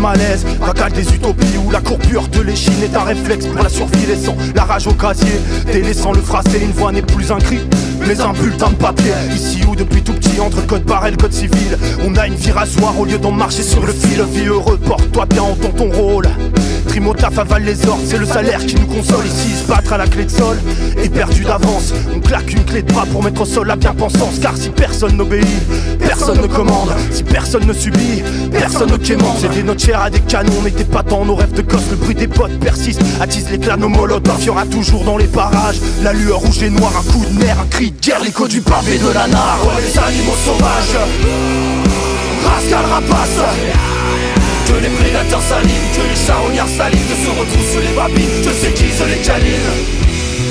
malaise, vagal des utopies où la courbure de l'échine est un réflexe pour la survie, laissant la rage au casier, délaissant le phrasé. Une voix n'est plus un cri mais un bulletin de papier. Ici où depuis tout petit, entre le code barre et le code civil, on a une vie rasoir au lieu d'en marcher sur le fil. Vie heureux, porte-toi bien, entends ton rôle. Trimotaf avale les ordres, c'est le salaire qui nous console. Ici se battre à la clé de sol est perdu d'avance. On claque une clé de bras pour mettre au sol la bien-pensance. Car si personne n'obéit, personne ne commande. Si personne ne subit, personne ne quémande. C'était notre chair à des canons, on n'était pas dans nos rêves de gosse. Le bruit des potes persiste, attise l'éclat nos molotovs. Y'aura toujours dans les parages la lueur rouge et noire, un coup de nerf, un cri de guerre, l'écho du pavé de la nare. Oh, les animaux sauvages, rascal rapace, que les prédateurs s'alignent, que les charognards s'alignent, que se retroussent les babines, que s'aiguisent les canines.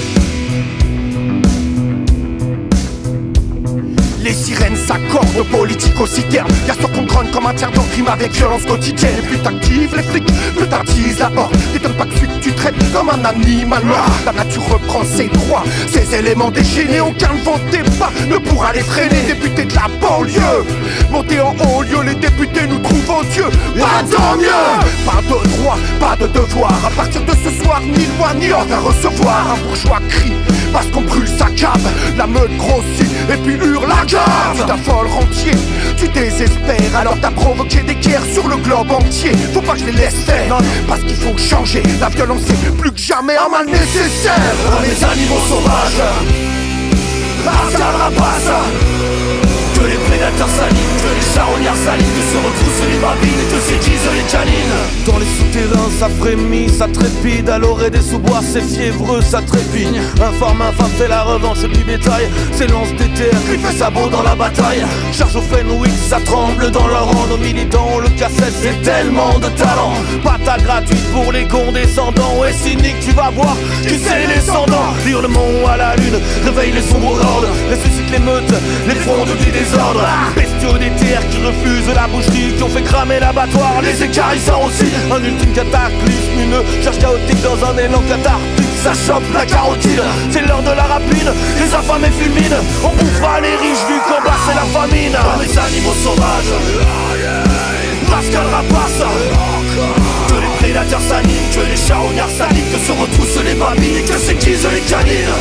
Les sirènes s'accordent aux politico-citernes. Y'a ceux qu'on grogne comme un tiers d'or, rime avec violence quotidienne. Et plus t'actives les flics, plus t'attises la horde. T'étonnes pas que celui que tu traites comme un animal noir. La nature reprend ses droits, ses éléments déchaînés. Aucun vent pas ne pourra les freiner. Députés de la banlieue, montés en haut lieu, les députés nous trouvent odieux. Pas tant mieux. Pas de droit, pas de devoir. À partir de ce soir, ni loi ni ordre à recevoir. Un bourgeois crie parce qu'on brûle sa cave. La meute grossit et puis hurle la garde. Tu t'affoles rentier, tu désespères. Alors t'as provoqué des guerres sur le globe entier. Faut pas que je les laisse faire, non, parce qu'il faut changer. La violence c'est plus que jamais un mal nécessaire. On est animaux sauvages, rascal rapace, que les prédateurs s'alignent, que les charognards s'alignent, que se retroussent les babines et que s'aiguisent les canines. Dans les souterrains ça frémit, ça trépide. À l'orée des sous-bois c'est fiévreux, ça trépigne. Informe infâme fait la revanche du bétail. S'élance des terres, griffe et sabot dans la bataille. Charge au Fenwick, ça tremble dans leur rang. Nos militants, le cassette, c'est tellement de talent. Patate gratuite pour les condescendants. Ouais cynique, tu vas voir, tu sais les descendants. Hurlement à la lune, réveille les sombres hordes. Ressuscite les meutes, les frondes du désordre. Bestiaux des terres qui refusent la boucherie, qui ont fait cramer l'abattoir, les écarissants aussi. Un ultime cataclysme, une charge chaotique dans un élan cathartique. Ça chope la carotide, c'est l'heure de la rapine. Les affamés fulminent, on bouffera les riches vu qu'en bas c'est la famine. Dans les animaux sauvages, rascal rapace, que les prédateurs s'animent, que les charognards s'alignent, que se retroussent les babines et que s'aiguisent les canines.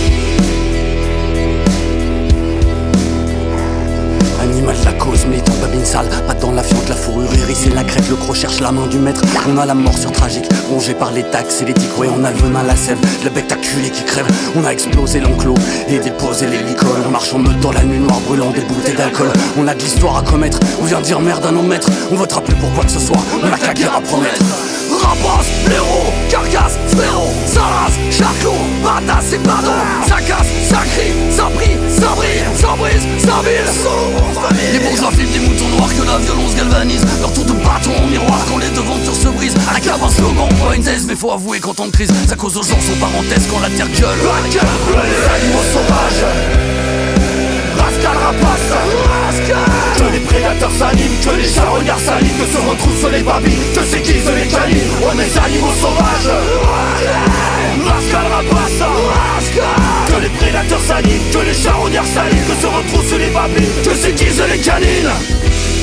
Animal de la cause, militant babine sale, pas dans la fiente, la fourrure hérissée, la crête, le croc cherche la main du maître. On a la morsure tragique, rongée par les taxes et les tiques, ouais on a le venin, la sève, le bec acculé qui crève. On a explosé l'enclos et déposé les licoles. On marche en meute dans la nuit noire, brûlant des bouteilles d'alcool. On a de l'histoire à commettre, on vient dire merde à nos maîtres. On votera plus pour quoi que ce soit, on a que la guerre à promettre. Rapace, blaireau, carcasse, frérot, saras, charcot, batasse et pardon. Ça casse, ça crie, ça brille, ça brille, ça brise, ça vile. Les bourgeois filment des moutons noirs que la violence galvanise. Leur tour de bâton en miroir quand les devantures se brisent. À la cave un slogan, pas une thèse mais faut avouer qu'en temps de crise ça cause aux gens son parenthèse quand la terre gueule. Les animaux sauvages, rascal rapace, que les prédateurs s'animent, que les charognards s'alignent, que se retroussent les babines, que s'aiguisent les canines. On est animaux sauvages, rascal rapace, que les prédateurs s'animent, que les charognards s'alignent, que se retroussent les babines, que s'aiguisent les canines.